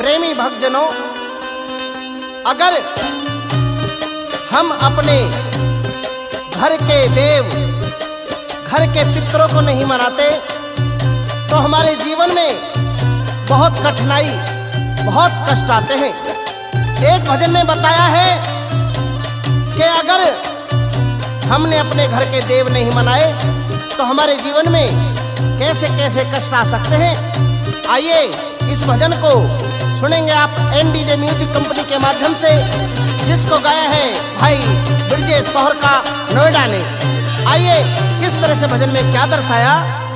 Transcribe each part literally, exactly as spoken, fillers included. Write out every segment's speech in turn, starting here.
प्रेमी भक्तजनों, अगर हम अपने घर के देव, घर के पितरों को नहीं मनाते तो हमारे जीवन में बहुत कठिनाई, बहुत कष्ट आते हैं। एक भजन में बताया है कि अगर हमने अपने घर के देव नहीं मनाए तो हमारे जीवन में कैसे कैसे कष्ट आ सकते हैं। आइए इस भजन को सुनेंगे आप एनडीजे म्यूजिक कंपनी के माध्यम से, जिसको गाया है भाई ब्रजेश सोहर का नोएडा ने। आइए किस तरह से भजन में क्या दर्शाया।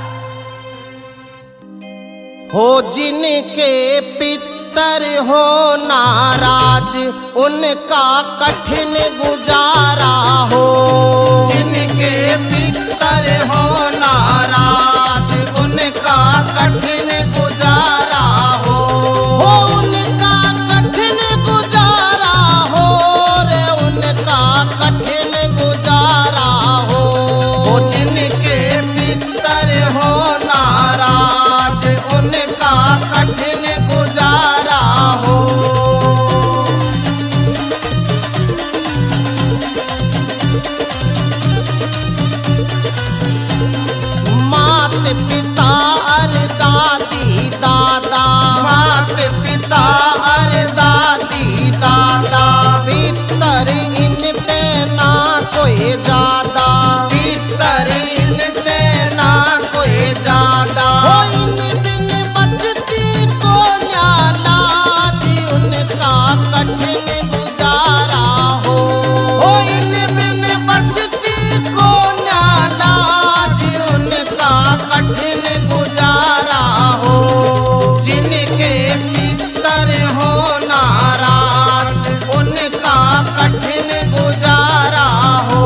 हो जिनके पितर हो नाराज, उनका कठिन गुजारा हो। जिनके पितर हो नाराज, उनका कठिन गुजारा हो। हो उनका कठिन गुजारा हो रे, उनका कठिन गुजारा हो। हो जिनके पितर हो नाराज, उनका कठिन गुजारा हो। मात पिता और दादी दादा, मात पिता और दादी दादा, पितर इनते ना कोई ज्यादा, पितर इनते ना कोई ज्यादा। हो इन बिन बचती को न्याला जी, उनका कठिन गुजारा हो। हो इन बिन बचती को न्याला जी, उनका कठिन गुजारा हो। जिनके पितर हो नाराज, उनका कठिन गुजारा हो।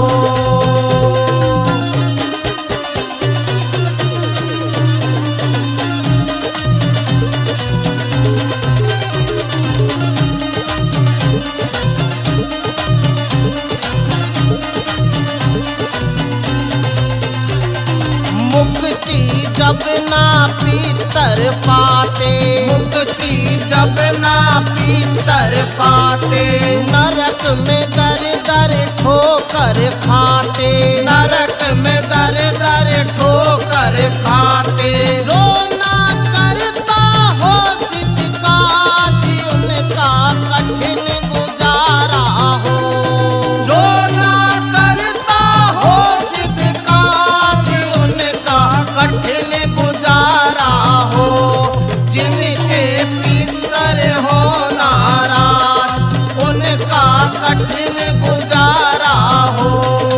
मुक्ति जब ना पितर पाते, मुक्ति जब ना पितर पाते, नरक में दर दर ठोकर खाते, नरक में दर दर ठोकर खाते। जो ना करता हो सिद्ध काज, उनका कठिन गुजारा हो। जो ना करता हो सिद्ध काज, उनका कठिन गुजारा हो। जिनके पितर हो नाराज, उनका कठिन गुजारा हो।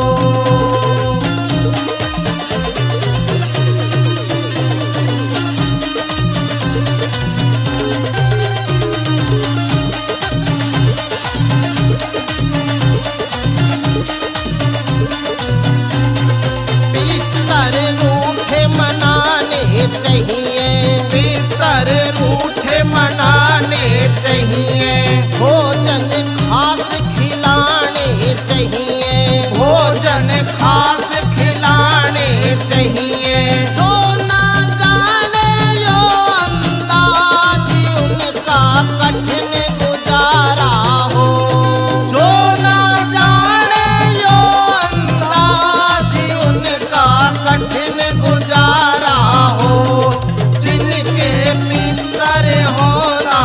पितर रूठे मनाने चाहिए, पितर रूठे मनाने चाहिए। भोजन खास खिलाने चाहिए, भोजन खास खिलाने चाहिए। जो ना जाने यो अंदाज, उनका कठिन गुजारा हो। जो ना जाने यो अंदाज, उनका कठिन गुजारा हो। जिनके पितर हो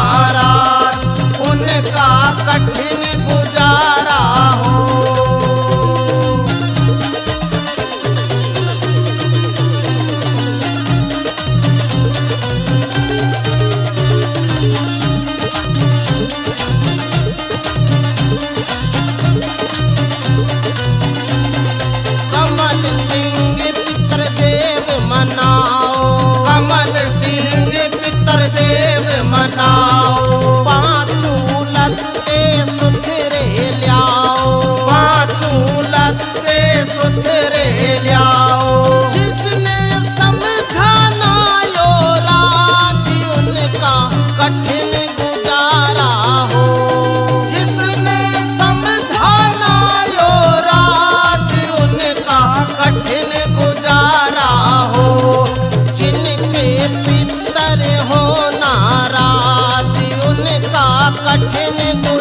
कठिन